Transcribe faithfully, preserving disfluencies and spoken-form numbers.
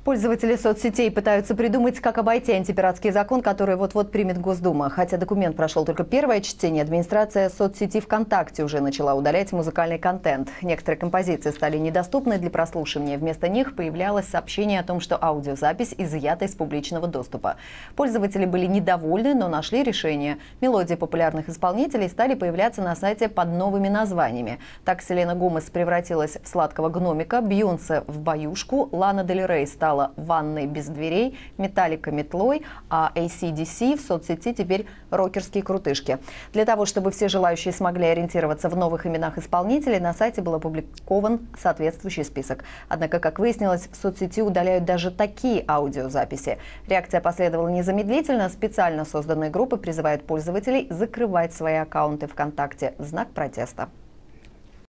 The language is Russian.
Пользователи соцсетей пытаются придумать, как обойти антипиратский закон, который вот-вот примет Госдума. Хотя документ прошел только первое чтение, администрация соцсети ВКонтакте уже начала удалять музыкальный контент. Некоторые композиции стали недоступны для прослушивания. Вместо них появлялось сообщение о том, что аудиозапись изъята из публичного доступа. Пользователи были недовольны, но нашли решение. Мелодии популярных исполнителей стали появляться на сайте под новыми названиями. Так Селена Гомес превратилась в сладкого гномика, Бейонсе в баюшку, Лана Дель Рей стала ванной без дверей, Металлика метлой, а эй си ди си в соцсети теперь рокерские крутышки. Для того, чтобы все желающие смогли ориентироваться в новых именах исполнителей, на сайте был опубликован соответствующий список. Однако, как выяснилось, в соцсети удаляют даже такие аудиозаписи. Реакция последовала незамедлительно. Специально созданные группы призывают пользователей закрывать свои аккаунты ВКонтакте в знак протеста.